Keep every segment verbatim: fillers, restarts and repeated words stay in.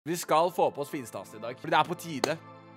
Vi skal få på oss finstasen i dag, fordi det er på tide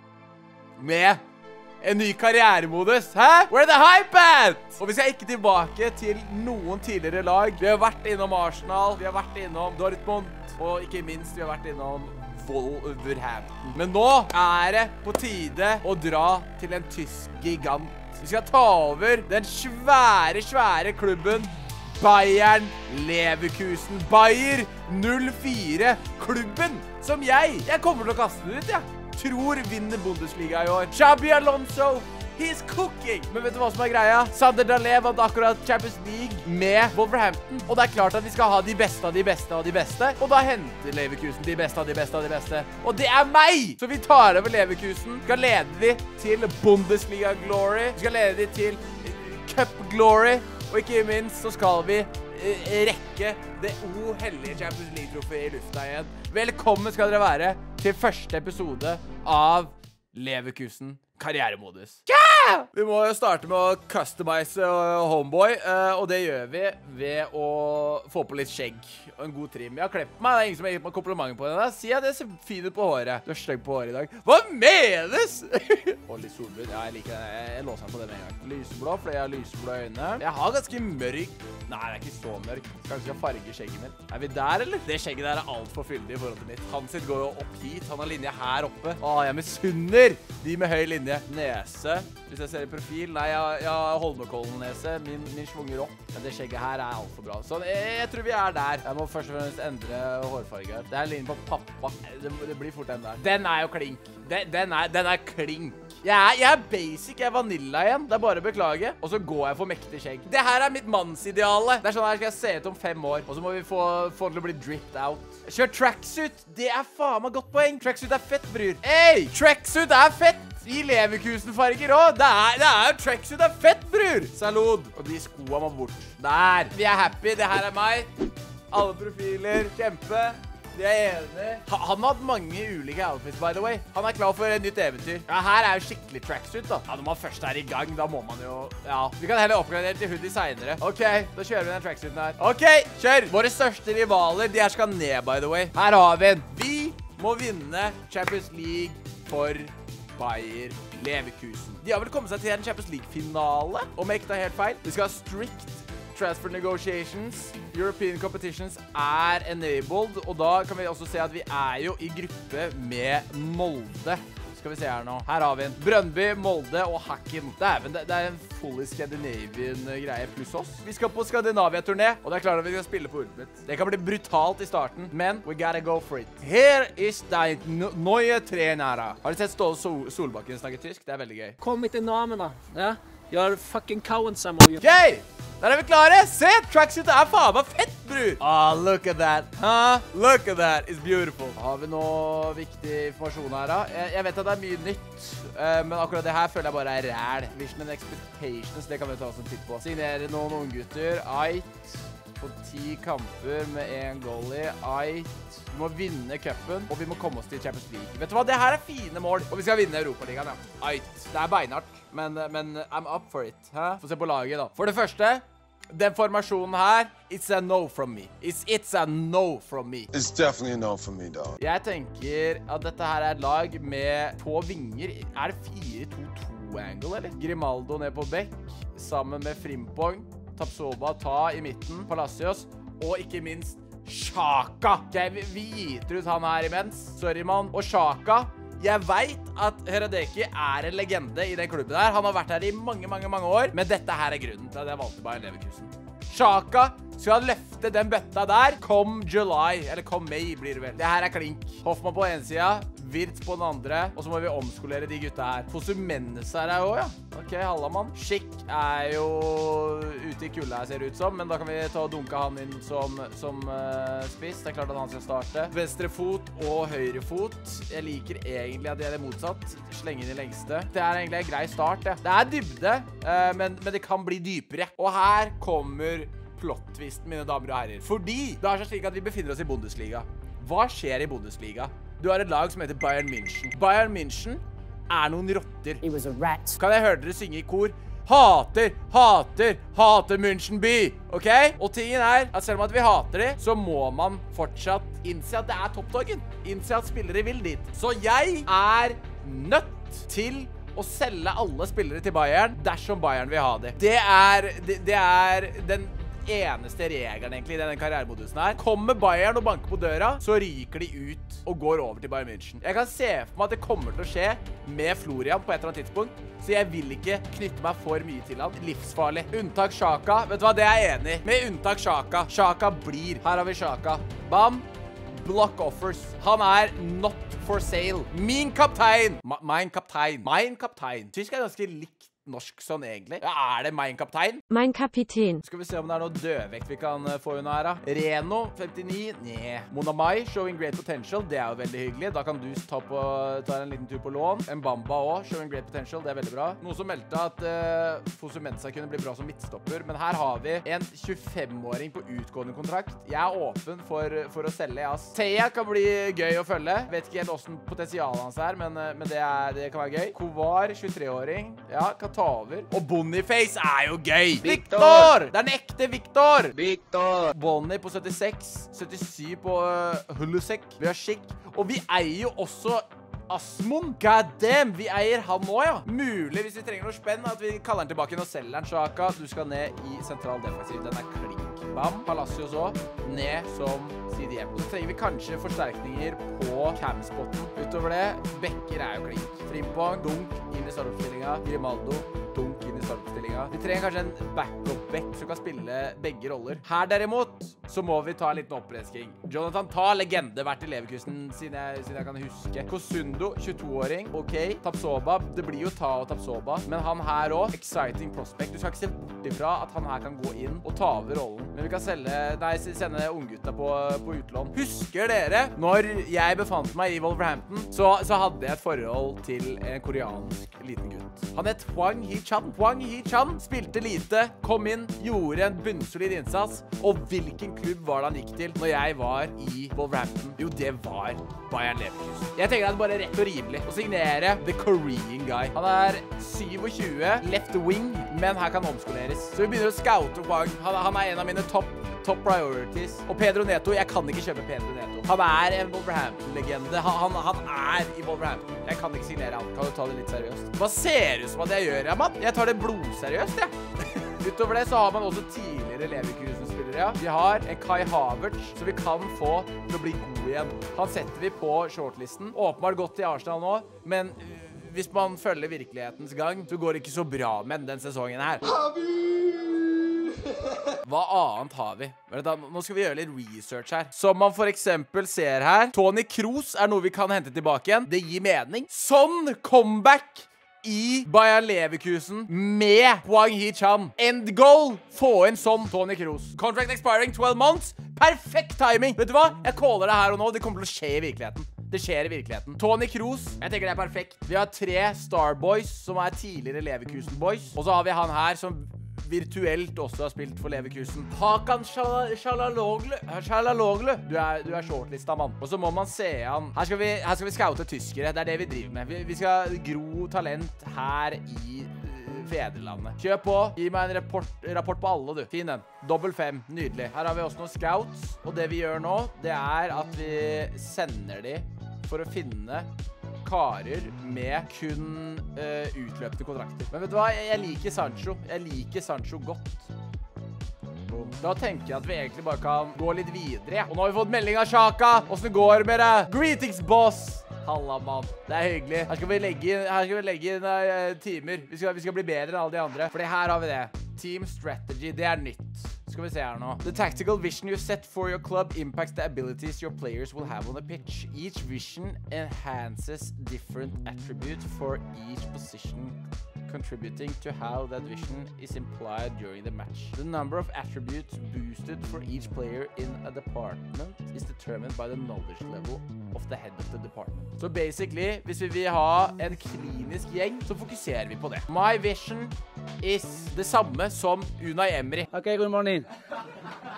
med en ny karrieremodus. Hæ? Where the hype at? Og vi skal ikke tilbake til noen tidligere lag. Vi har vært innom Arsenal, vi har vært innom Dortmund, og ikke minst vi har vært innom Wolverhampton. Men nå er det på tide å dra til en tysk gigant. Vi skal ta over den svære, svære klubben Bayern Leverkusen. Bayer null fire. Klubben som jeg, jeg kommer til å kaste den ut, jeg. Tror vinner Bundesliga i år. Xabi Alonso, he's cooking. Men vet du hva som er greia? Sander Dalé vant akkurat Champions League med Wolverhampton. Og det er klart at vi skal ha de beste av de beste av de beste. Og da henter Leverkusen de beste av de beste av de beste. Og det er meg! Så vi tar over Leverkusen. Vi skal lede de til Bundesliga Glory. Vi skal lede de til Cup Glory. Og ikke minst så skal vi uh, rekke det uhellige Champions League-trofeet i lufta igjen. Velkommen skal dere være til første episode av Leverkusen karrieremodus. Yeah! Vi må jo starte med å customize Homeboy, uh, og det gjør vi ved å få på litt skjegg og en god trim. Jeg har klept meg, det er ingen som har gitt meg komplimenter på den. Si at jeg ser fin ut på håret. Du er stygg på håret i dag. Hva menes? Og litt solbrun, ja, jeg liker det. Jeg låser den på det med en gang. Lyseblå, fordi jeg har lyseblå øyne. Jeg har ganske mørk. Nei, det er ikke så mørk. Kanskje jeg skal farge skjegget mitt. Er vi der, eller? Det skjegget der er alt for fyldig i forhold til mitt. Han sitt går jo opp hit. Han har linje her oppe. Åh, jeg misunner de med høy linje. Nese. Hvis jeg ser i profil, nei, jeg, jeg har Holmenkollen-nese. Min, min svunger opp. Men det skjegget her er alt for bra. Så jeg, jeg tror vi er der. Jeg må først og fremst endre hårfarge. Det er linje på pappa. Det, det blir fort den der. Den er jo klink. Den, den, er, den er klink. Jeg er, jeg er basic, jeg er vanilla igjen. Det er bare å beklage. Og så går jeg for mektig skjegg. Det her er mitt mannsideale. Det er sånn her skal jeg se ut om fem år. Og så må vi få, få den til å bli dripped out. Kjør tracksuit. Det er faen meg godt poeng. Tracksuit er fett, bror. Hey, tracksuit er fett. I Leverkusen-farger også. Det er, det er tracksuit er fett, bror. Salud. Og de skoene må bort. Der. Vi er happy. Det her er meg. Alle profiler. Kjempe. De er enige. Han har hatt mange ulike outfits, by the way. Han er klar for et nytt eventyr. Ja, her er jo skikkelig tracksuit, da. Ja, når man først er i gang, da må man jo... Ja, vi kan heller oppgradere til hoodie senere. Ok, da kjører vi den tracksuiten her. Ok, kjør! Våre største rivaler, de her skal ned, by the way. Her har vi en. Vi må vinne Champions League for Bayer Leverkusen. De har vel kommet seg til en Champions League-finale, om jeg ikke tar helt feil. Vi skal ha strict transfer negotiations. European competitions er enabled, og da kan vi også se at vi er jo i gruppe med Molde. Skal vi se her nå. Her har vi en Brøndby, Molde og Hacken. Dæven, det, det er en fully Scandinavian greie pluss oss. Vi skal på Skandinavia-turné, og det er klart at vi skal spille på Ultimate. Det kan bli brutalt i starten, men we gotta go for it. Her is de nye trenere. Har du sett Ståle Sol Solbakken snakke tysk? Det er veldig gøy. Kom hit til namen da. Ja? Jeg er fucking kauen sammen. Ok! Der er vi klare! Se! Tracksuit er faen meg fett, bror! Ah, look at that! Huh? Look at that! It's beautiful. Har vi noe viktig informasjon her da? Jeg, jeg vet at det er mye nytt, uh, men akkurat det her føler jeg bare er ræl. Vision and Expectations, det kan vi ta oss en titt på. Signere noen unggutter. Ait. På ti kamper med en goalie. Ait. Vi må vinne cupen, og vi må komme oss til Champions League. Vet du hva? Det her er fine mål. Og vi skal vinne Europaligaen, ja. Ait. Det er beinhardt, men, men I'm up for it. Hæ? Få se på laget da. For det første, den formasjonen her, it's a no from me. It's, it's a no from me. It's definitely a no from me, dog. Jeg tenker at dette her er et lag med på vinger. Er det fire to to angle, eller? Grimaldo ned på bekk, sammen med Frimpong. Tapsoba ta i midten, Palacios, og ikke minst Xhaka. Okay, vi, vi giter ut han her imens. Sorry, mann. Og Xhaka, jeg vet at Hradecki er en legende i den klubben her. Han har vært her i mange, mange, mange år. Men dette her er grunnen til at jeg valgte Bayer Leverkusen. Xhaka skal løfte den bøtta der. Kom July, eller kom May blir det vel. Det her er klink. Hoffmann på en siden, Wirtz på den andre, og så må vi omskolere de gutta her. Fosumennes her er jo, ja. Ok, halla mann. Schick er jo ute i kulda her, ser det ut som, men da kan vi ta og dunke han inn som, som uh, spiss. Det er klart at han skal starte. Venstre fot og høyre fot. Jeg liker egentlig at det er det motsatt. Slenge inn i lengste. Det er egentlig en grei start, ja. Det er dybde, uh, men, men det kan bli dypere. Og her kommer plot-twisten, mine damer og herrer. Fordi det er så slik at vi befinner oss i Bundesliga. Hva skjer i Bundesliga? Du har et lag som heter Bayern München. Bayern München er noen rotter. He was a rat. Kan jeg høre dere synge i kor? Hater, hater, hater München by, ok? Og tingen er at selv om at vi hater det, så må man fortsatt innse at det er toppdagen. innse at spillere vil dit. Så jeg er nødt til å selge alle spillere til Bayern dersom Bayern vil ha det. Det er, det, det er den eneste regelen egentlig i denne karrieremodusen her. Kommer Bayern og banker på døra, så ryker de ut og går over til Bayern München. Jeg kan se for meg at det kommer til å skje med Florian på et eller annet tidspunkt, så jeg vil ikke knytte meg for mye til han. Livsfarlig. Unntak Xhaka. Vet du hva, det er jeg enig i. Med unntak Xhaka. Xhaka blir. Her har vi Xhaka. Bam. Block offers. Han er not for sale. Min kaptein. Ma mein kaptein. Mein kaptein. Tysk er ganske likt norsk sånn egentlig. Ja, er det mein kaptein? Mein Kapitän. Skal vi se om det er noe dødvekt vi kan uh, få unna her da. Reno, femtini. Nei. Monamai, showing great potential. Det er jo veldig hyggelig. Da kan du ta, på, ta en liten tur på lån. Mbamba også, showing great potential. Det er veldig bra. Noen som meldte at uh, Fosu Mensah kunne bli bra som midtstopper. Men her har vi en tjuefem-åring på utgående kontrakt. Jeg er åpen for, for å selge, ass. Teia kan bli gøy å følge. Vet ikke helt hvordan potensialet hans er, men, uh, men det, er, det kan være gøy. Kovar, tjuetre-åring. Ja, kan ta over. Og Boniface er jo gøy. Victor! Det er den ekte Victor. Victor! Bonni på syttiseks. syttisju på uh, Hulusek. Vi har Schick. Og vi eier jo også Asmund. God damn, vi eier han nå, ja. Mulig, hvis vi trenger noe spenn, at vi kaller han tilbake og selger den. Xhaka, du skal ned i sentral defensiv. Den er klink. Bam. Palacios også. Ned som C D M. Så trenger vi kanskje forsterkninger på cam-spotten. Utover det, Becker er jo klink. Frimpong, dunk inn i startoppstillinga. Grimaldo, dunk inn i startoppstillinga. Vi trenger kanskje en backup-back som kan spille begge roller. Her derimot, så må vi ta en liten oppresking. Jonathan Ta, legende, vært i Leverkusen siden jeg, siden jeg kan huske. Kosundo, tjueto-åring. Ok. Tapsoba, det blir jo Ta og Tapsoba. Men han her også, exciting prospect. Du skal ikke se bort ifra at han her kan gå inn og ta over rollen. Men vi kan selge, nei, sende unggutta på, på utlån. Husker dere, når jeg befant meg i Wolverhampton, så, så hadde jeg et forhold til en koreansk liten gutt. Han het Hwang Hee-chan. Hwang Hee-chan spilte lite, kom inn, gjorde en bunnsolid innsats. Og hvilken klubb var det han gikk til når jeg var i Wolverhampton? Jo, det var Bayern Leverkusen. Jeg tenker at det bare rett og rimelig å signere The Korean Guy. Han er tjuesju, left wing, men her kan omskoleres. Så vi begynner å scoute Hwang. Han, han er en av mine topp top priorities. Og Pedro Neto, jeg kan ikke kjøpe Pedro Neto. Han er en Wolverhampton-legende. Han, han, han er i Wolverhampton. Jeg kan ikke signere han. Kan du ta det litt seriøst? Hva ser ut som at jeg gjør, ja, mann? Jeg tar det blodseriøst, jeg. Ja. Utover det så har man også tidligere Leverkusen-spillere, ja. Vi har en Kai Havertz, så vi kan få til å bli god igjen. Han setter vi på shortlisten. Åpenbart godt i Arsenal nå, men hvis man følger virkelighetens gang, så går det ikke så bra med den sesongen her. Hva annet har vi? Nå skal vi gjøre litt research her. Som man for eksempel ser her, Toni Kroos er noe vi kan hente tilbake igjen. Det gir mening. Sånn comeback i Bayern Leverkusen med Hwang Hee-chan. End goal! Få inn sånn Toni Kroos. Contract expiring twelve months. Perfekt timing! Vet du hva? Jeg caller det her og nå. Det kommer til å skje i virkeligheten. Det skjer i virkeligheten. Toni Kroos, jeg tenker det er perfekt. Vi har tre Starboys som er tidligere Leverkusen Boys. Og så har vi han her som virtuelt også har spilt for Leverkusen. Hakan Çalhanoğlu. Çalhanoğlu. Du er, du er shortlista, mann. Og så må man se han. Her skal vi, her skal vi scoute tyskere. Det er det vi driver med. Vi, vi skal gro talent her i uh, fedrelandet. Kjør på. Gi meg en rapport, rapport på alle, du. Fin den. Dobbel fem. Nydelig. Her har vi også noen scouts. Og det vi gjør nå, det er at vi sender de for å finne karer med kun uh, utløpte kontrakter. Men vet du hva? Jeg, jeg liker Sancho. Jeg liker Sancho godt. Da tenker jeg at vi egentlig bare kan gå litt videre. Ja. Og nå har vi fått melding av Xhaka. Hvordan det går med det? Greetings, boss! Halla, mann. Det er hyggelig. Her skal vi legge inn, her skal vi legge inn uh, timer. Vi skal, vi skal bli bedre enn alle de andre. Fordi her har vi det. Team strategy. Det er nytt. Skal vi se her nå. The tactical vision you set for your club impacts the abilities your players will have on the pitch. Each vision enhances different attributes for each position, contributing to how that vision is implied during the match. The number of attributes boosted for each player in a department is determined by the knowledge level of the head of the department. Så basically, hvis vi vil ha en klinisk gjeng, så fokuserer vi på det. My vision is det samme som Unai Emery. Okay, good morning.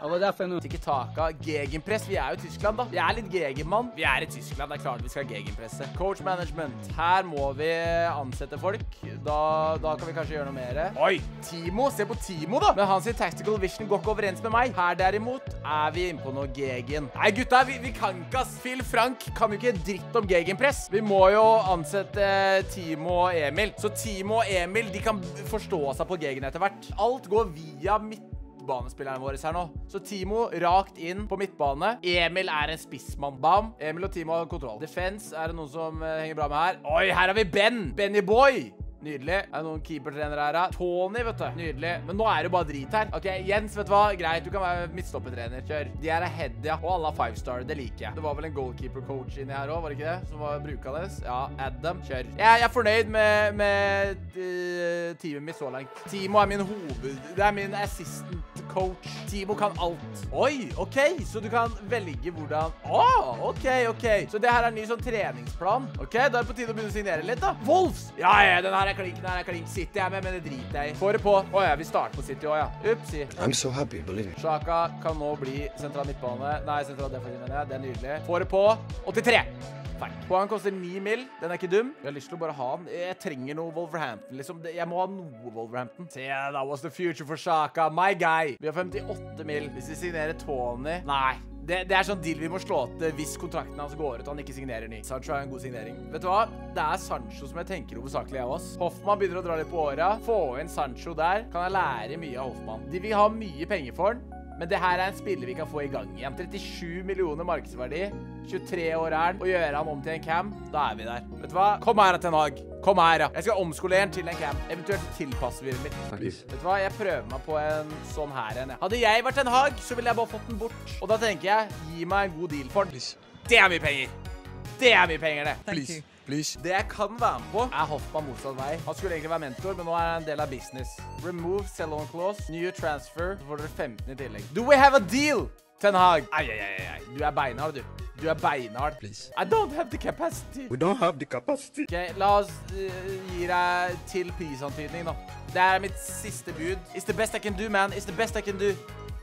Ja, hva er det for noe? Tiki-taka, gegenpress. Vi er jo i Tyskland da. Vi er litt gegenmann. Vi er i Tyskland, det er klart vi skal gegenpresse. Coach management. Her må vi ansette folk. Da, da kan vi kanskje gjøre noe mer. Oi, Timo. Se på Timo da. Men hans tactical vision går ikke overens med meg. Her derimot er vi inne på noe gegen. Nei, gutta, vi, vi kan ikke ass. Phil Frank kan jo ikke dritt om gegenpress. Vi må jo ansette Timo og Emil. Så Timo og Emil, de kan forstå seg på gegen etter hvert. Alt går via midtbanespilleren vår her nå. Så Timo rakt inn på midtbane. Emil er en spissmann. Bam. Emil og Timo har kontroll. Defense er det noen som uh, henger bra med her. Oi, her har vi Ben. Benny Boy. Nydelig. Er det noen keepertrenere her da? Tony, vet du. Nydelig. Men nå er det bare drit her. Ok, Jens, vet du hva? Greit, du kan være midtstoppetrener. Kjør. De her er head, ja. Og alle har five star. Det liker jeg. Det var vel en goalkeeper-coach inni her også, var det ikke det? Som var brukandes. Ja, Adam. Kjør. Jeg, jeg er fornøyd med, med uh, teamet mitt så langt. Timo er min hoved... Det er min assistant coach. Timo kan alt. Oi, ok. Så du kan velge hvordan... Åh, oh, ok, ok. Så det her er en ny sånn treningsplan. Ok, da er det på tide å begynne å signere litt da. Wolves! Ja, ja, den her er klink, den her er klink. City er med, men det driter jeg i. Få det på. Åja, vi starter på City også, ja. Upsi. I'm so happy, believe me. Xhaka kan nå bli sentral midtbane. Nei, sentral defensiv, mener jeg. Det er nydelig. Få det på. åttitre. Feil. Poeng koster ni mil. Den er ikke dum. Jeg har lyst til å bare ha den. Jeg trenger noe Wolverhampton, liksom. Jeg må ha noe Wolverhampton. Se, that was the future for Xhaka. My guy. Vi har femtiåtte mil. Hvis vi signerer Tony... Nei. Det, det er sånn deal vi må slå til hvis kontrakten hans går ut og han ikke signerer ny. Sancho er en god signering. Vet du hva? Det er Sancho som jeg tenker hovedsakelig av oss. Hoffmann begynner å dra litt på året. Få inn Sancho der. Kan jeg lære mye av Hoffmann. De vil ha mye penger for den. Men det her er en spiller vi kan få i gang igjen. trettisju millioner markedsverdi. tjuetre år er den. Og gjøre han om til en cam. Da er vi der. Vet du hva? Kom her, Ten Hag. Kom her, ja. Jeg skal omskolere den til en cam. Eventuelt tilpasser vi den litt. Please. Vet du hva? Jeg prøver meg på en sånn her en. Hadde jeg vært Ten Hag, så ville jeg bare fått den bort. Og da tenker jeg, gi meg en god deal for den. Please. Det er mye penger. Det er mye penger, det. Please. Please. Det jeg kan være med på er Hoffmann motsatt vei. Han skulle egentlig være mentor, men nå er han en del av business. Remove sell-on clause, new transfer, så får dere femten i tillegg. Do we have a deal? Ten Hag. Ai, ai, ai, ai. Du er beinhard, du. Du er beinhard. Please. I don't have the capacity. We don't have the capacity. Ok, la oss uh, gi deg til prisantydning da. Det er mitt siste bud. It's the best I can do, man. It's the best I can do.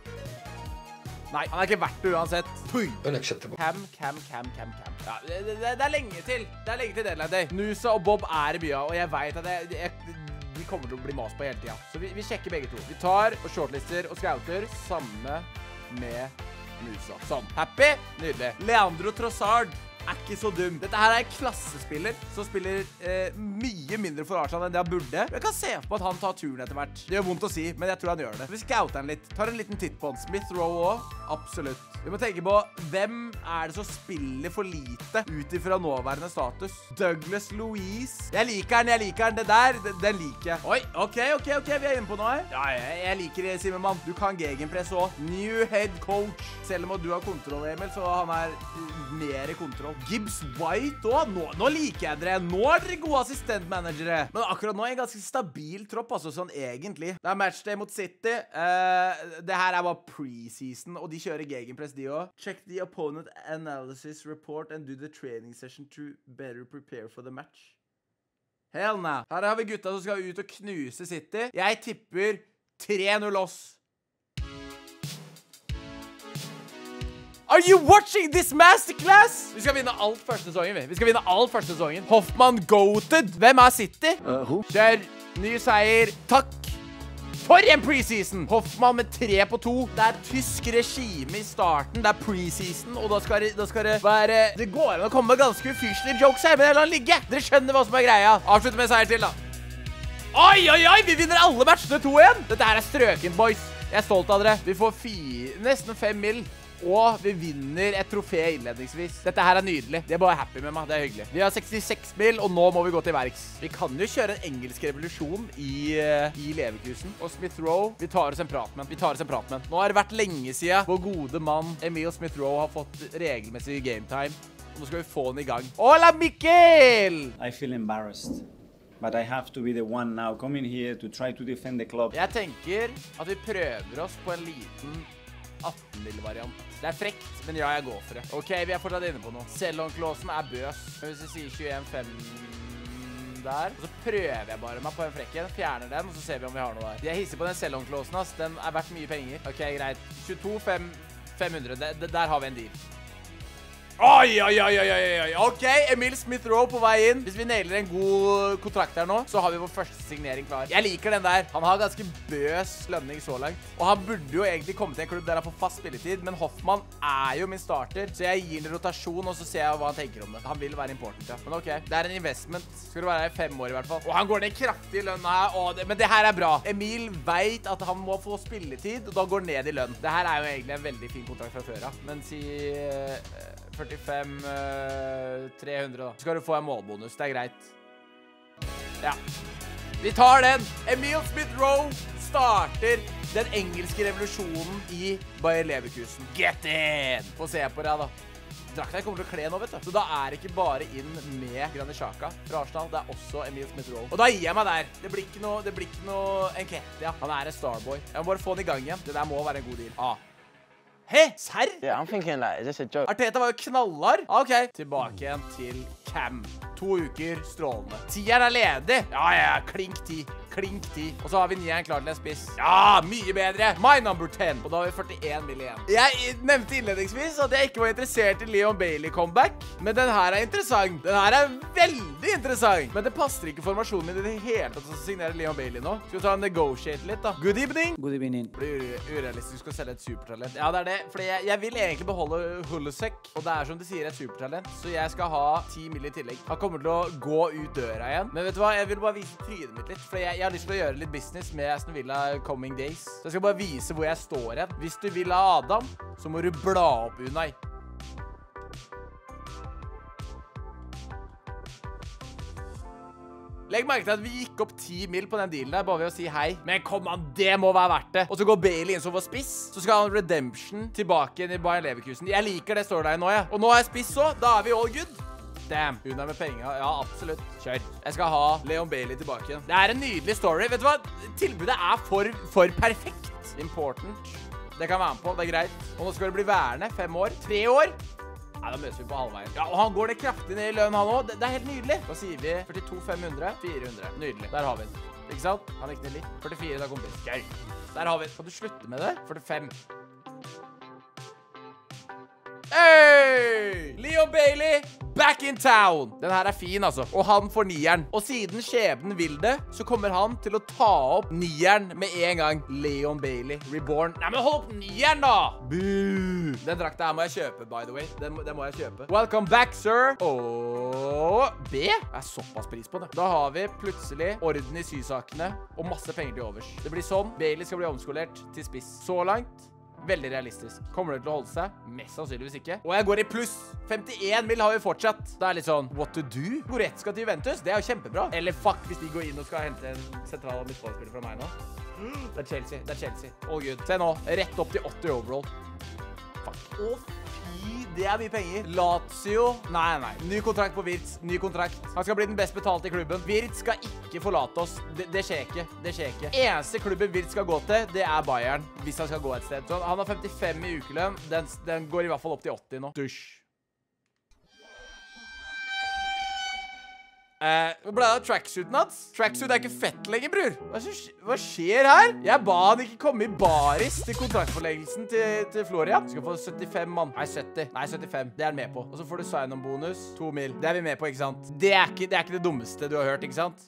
Nei, han er ikke verdt det uansett. Pui. Unacceptable. Cam, cam, cam, cam, cam. Ja, det, det, det er lenge til. Det er lenge til deadline day. Nusa og Bob er i bya, og jeg vet at det, det, de kommer til å bli mas på hele tiden. Så vi, vi sjekker begge to. Vi tar og shortlister og scouter samme med Nusa. Sånn. Happy? Nydelig. Leandro Trossard er ikke så dum. Dette her er en klassespiller som spiller eh, mye mindre for Arsenal enn det han burde. Jeg kan se på at han tar turen etter hvert. Det gjør vondt å si, men jeg tror han gjør det. Vi scouter han litt. Tar en liten titt på han. Smith Rowe også. Absolutt. Vi må tenke på, hvem er det som spiller for lite ut ifra nåværende status? Douglas Luiz. Jeg liker den, jeg liker den. Det der, den, den liker jeg. Oi, ok, ok, ok, vi er inne på noe her. Ja, jeg, jeg liker det, Simmermann. Du kan gegenpress også. New head coach. Selv om du har kontroll, Emil, så han er mer i kontroll. Gibbs White også. Nå, nå liker jeg dere. Nå er dere gode assistentmanagere. Men akkurat nå er en ganske stabil tropp, altså sånn egentlig. Det er matchday mot City. Uh, det her er bare preseason, og de kjører gegenpress. De også. Check the opponent analysis report and do the training session to better prepare for the match. Hell no. Her har vi gutta som skal ut og knuse City. Jeg tipper tre null oss. Are you watching this masterclass? Vi skal vinne alt første sesongen, vi. Vi skal vinne alt første sesongen. Hoffmann goated. Hvem er City? Uh, who? Kjør. Ny seier. Takk. For en preseason! Hoffmann med tre på to. Det er tysk regime i starten. Det er preseason, og da skal, det, da skal det være... Det går an å komme med ganske ufyselige jokes her, men jeg lar den ligge. Dere skjønner hva som er greia. Avslutt med seier til, da. Oi, oi, oi! Vi vinner alle matchene to igjen! Dette her er strøken, boys. Jeg er stolt av dere. Vi får fire, nesten fem mil. Og vi vinner et trofé innledningsvis. Dette her er nydelig. De er bare happy med meg. Det er hyggelig. Vi har sekstiseks mil, og nå må vi gå til verks. Vi kan jo kjøre en engelsk revolusjon i, uh, i Leverkusen. Og Smith Rowe, vi tar oss en prat med. Vi tar oss en prat med. Nå har det vært lenge siden vår gode mann Emil Smith Rowe har fått regelmessig game time. Nå skal vi få den i gang. Hola, Mikkel! I feel embarrassed. But I have to be the one now coming here to try to defend the club. Jeg tenker at vi prøver oss på en liten atten mil variant. Det er frekt, men ja, jeg går for det. Ok, vi er fortsatt inne på noe. Sell-on-clausen er bøs. Hvis vi sier tjueen fem den der. Og så prøver jeg bare meg på en frekken, fjerner den, og så ser vi om vi har noe der. Jeg hisser på den sell-on-klåsen, ass. Den er verdt mye penger. Ok, greit. tjueto fem hundre. Der, der har vi en deal. Oi, oi, oi, oi, oi, oi. Ok, Emil Smith-Rowe på vei inn. Hvis vi nailer en god kontrakt her nå, så har vi vår første signering klar. Jeg liker den der. Han har ganske bøs lønning så langt. Og han burde jo egentlig komme til en klubb der han får fast spilletid, men Hoffmann er jo min starter, så jeg gir en rotasjon, og så ser jeg hva han tenker om det. Han vil være important, ja. Men ok, det er en investment. Skal du være her i fem år i hvert fall. Og han går ned kraftig i lønn her. Åh, det, men det her er bra. Emil vet at han må få spilletid, og da går ned i lønn. Det her er jo egentlig en veldig fin kontrakt fra før, ja. Men si... Uh, førtifem tre hundre da. Så skal du få en målbonus, det er greit. Ja. Vi tar den. Emil Smith-Rowe starter den engelske revolusjonen i Bayer Leverkusen. Get in! Få se på det da. Drakta kommer til å kle nå, vet du. Så da er det ikke bare inn med Granit Xhaka fra Arsenal, det er også Emil Smith-Rowe. Og da gir jeg meg der. Det blir ikke noe, det blir ikke noe Enketia. Han er en starboy. Jeg må bare få den i gang igjen. Det der må være en god deal. Ah. Hæ? Serr? Yeah, I'm thinking like, is this a joke? Arteta var jo knallhard. Ok. Tilbake igjen til Cam. To uker, strålende. Tieren er ledig. Ja, ja, klink ti. Klink ti. Og så har vi nieren klar til en spiss. Ja, mye bedre. My number ten. Og da har vi førtien mil igjen. Jeg nevnte innledningsvis at jeg ikke var interessert i Leon Bailey comeback, men den her er interessant. Den her er veldig interessant. Men det passer ikke formasjonen min i det hele tatt å signere Leon Bailey nå. Skal vi ta en negotiate litt da? Good evening. Good evening. Det blir urealistisk å selge et supertalent. Ja, det er det. Fordi jeg, jeg vil egentlig beholde Hulusek, og det er som de sier et supertalent. Så jeg skal ha ti mil i tillegg. Han kommer til å gå ut døra igjen. Men vet du hva? Jeg vil bare vise trynet mitt litt, fordi jeg, jeg har lyst til å gjøre litt business med Aston Villa coming days. Så jeg skal bare vise hvor jeg står igjen. Hvis du vil ha Adam, så må du bla opp Unai. Legg merke til at vi gikk opp ti mil på den dealen der, bare ved å si hei. Men kom an, det må være verdt det. Og så går Bailey inn som får spiss. Så skal han redemption tilbake inn i Bayer Leverkusen. Jeg liker det står der nå, ja. Og nå har jeg spiss så, da er vi all good. Damn, hun er med penger. Ja, absolutt. Kjør. Jeg skal ha Leon Bailey tilbake. Det er en nydelig story. Vet du hva? Tilbudet er for, for perfekt. Important. Det kan være med på, det er greit. Og nå skal det bli værende. Fem år. Tre år. Nei, da møtes vi på halvveien. Ja, og han går det kraftig ned i lønn, han også. Det, det er helt nydelig. Da sier vi førtito fem hundre, fire hundre. Nydelig. Der har vi den. Ikke sant? Han gikk ned litt. førtifire, da kompis. Gøy. Der har vi den. Kan du slutte med det? førtifem. Hey! Leon Bailey, back in town. Den her er fin, altså. Og han får nieren. Og siden skjebnen vil det, så kommer han til å ta opp nieren med en gang. Leon Bailey, reborn. Nei, men hold opp nieren, da! Buh! Den drakta her må jeg kjøpe, by the way. Den, den må jeg kjøpe. Welcome back, sir. Og B er såpass pris på det. Da har vi plutselig orden i sysakene og masse penger til overs. Det blir sånn. Bailey skal bli omskolert til spiss. Så langt. Veldig realistisk. Kommer det til å holde seg? Mest sannsynligvis ikke. Og jeg går i pluss. femtien mil har vi fortsatt. Det er litt sånn, what to do? Goretzka til Juventus, det er jo kjempebra. Eller fuck, hvis de går inn og skal hente en sentral midtbanespiller fra meg nå. Det er Chelsea, det er Chelsea. All good. Se nå, rett opp til åtti overall. Fuck. Å fy, det er mye penger. Lazio. Nei, nei. Ny kontrakt på Wirtz. Ny kontrakt. Han skal bli den best betalte i klubben. Wirtz skal ikke forlate oss. Det, det skjer ikke. Det skjer ikke. Eneste klubben Wirtz skal gå til, det er Bayern. Hvis han skal gå et sted. Så han har femtifem i ukelønn. Den, den går i hvert fall opp til åtti nå. Dusj. Eh, hva ble det av tracksuiten hans? Tracksuit er ikke fett lenger, bror. Hva, hva skjer her? Jeg ba han ikke komme i baris til kontraktforleggelsen til, til Florian. Du skal få syttifem, mann. Nei, sytti. Nei, syttifem. Det er han med på. Og så får du sign-on-bonus. To mil. Det er vi med på, ikke sant? Det er ikke, det er ikke det dummeste du har hørt, ikke sant?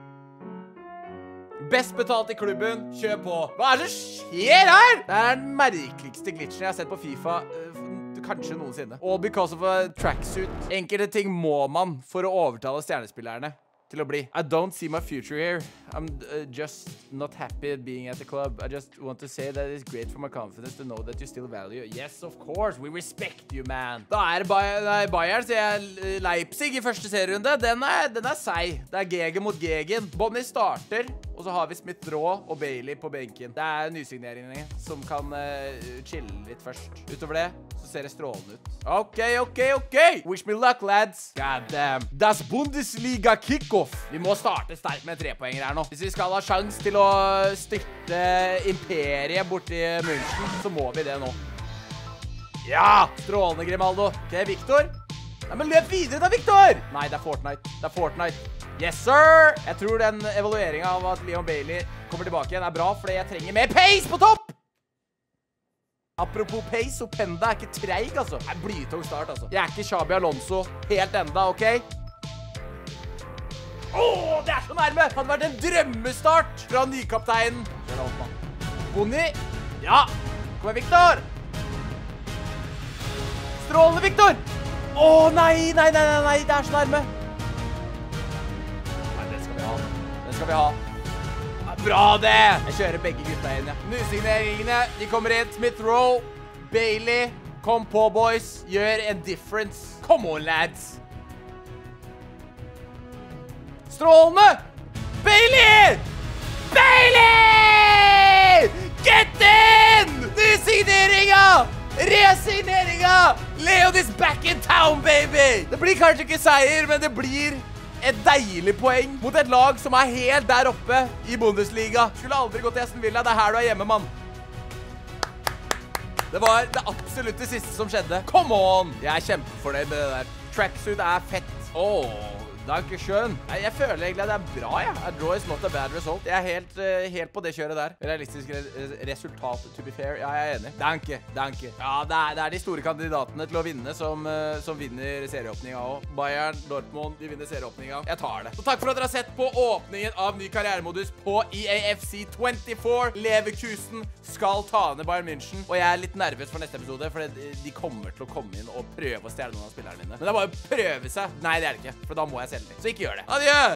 Best betalt i klubben. Kjør på. Hva er det som skjer her? Det er den merkeligste glitchen jeg har sett på FIFA. Uh, Kanskje noensinne. All because of a tracksuit. Enkelte ting må man for å overtale stjernespillerne til å bli. I don't see my future here. I'm uh, just not happy being at the club. I just want to say that it's great for my confidence to know that you still value. Yes, of course. We respect you, man. Da er det Bayern, Bayern sier jeg Leipzig i første serierunde. Den er, den er seig. Det er Gegen mot Gegen. Bonnie starter, og så har vi Smith-Rowe og Bailey på benken. Det er nysigneringene som kan uh, chille litt først. Utover det, så ser det strålende ut. Ok, ok, ok. Wish me luck, lads. God damn. Das Bundesliga kickoff. Vi må starte sterkt med trepoenger her nå. Hvis vi skal ha sjans til å styrte imperiet borti München, så må vi det nå. Ja! Strålende, Grimaldo. Ok, Victor. Nei, men løp videre da, Victor! Nei, det er Fortnite. Det er Fortnite. Yes, sir! Jeg tror den evalueringen av at Leon Bailey kommer tilbake igjen er bra, fordi jeg trenger mer pace på topp! Apropos pace, Openda er ikke treig, altså. Det er blytung start, altså. Jeg er ikke Xabi Alonso helt enda, ok? Åh, det er så nærme! Det hadde vært en drømmestart fra nykapteinen. Boni. Ja. Kom igjen, Victor. Strålende, Victor. Åh, nei, nei, nei, nei, nei, det er så nærme. Nei, det skal vi ha. Det skal vi ha. Bra det! Jeg kjører begge gutta inn, ja. Nysigneringene, de kommer inn. Smith Rowe, Bailey, kom på, boys. Gjør en difference. Come on, lads. Strålende! Bailey! Bailey! Get in! Nysigneringa! Resigneringa! Leon is back in town, baby! Det blir kanskje ikke seier, men det blir et deilig poeng mot et lag som er helt der oppe i Bundesliga. Skulle aldri gått til Aston Villa. Det er her du er hjemme, mann. Det var det absolutt det siste som skjedde. Come on! Jeg er kjempefornøyd med det der. Tracksuit er fett. Åh, danke schön. Jeg føler egentlig at det er bra, ja. A draw is not a bad result. Jeg er helt, uh, helt på det kjøret der. Realistisk re resultat, to be fair. Ja, jeg er enig. Danke, danke. Ja, det er, det er de store kandidatene til å vinne som, uh, som vinner serieåpninga også. Bayern, Dortmund, de vinner serieåpninga. Jeg tar det. Så takk for at dere har sett på åpningen av ny karrieremodus på E A F C tjuefire. Leverkusen skal ta ned Bayern München. Og jeg er litt nervøs for neste episode, for de kommer til å komme inn og prøve å stjele noen av spillerne mine. Men det er bare å prøve seg. Nei, det er det ikke, for da må jeg selge dem. Så ikke gjør det. Adjø!